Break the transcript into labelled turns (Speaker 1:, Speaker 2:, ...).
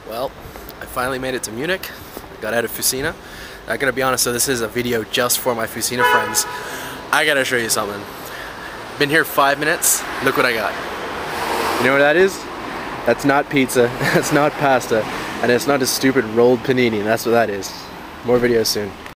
Speaker 1: Well, I finally made it to Munich. Got out of Fusina. I gotta be honest, so this is a video just for my Fusina friends. I gotta show you something. Been here 5 minutes. Look what I got. You know what that is? That's not pizza. That's not pasta. And it's not a stupid rolled panini. That's what that is. More videos soon.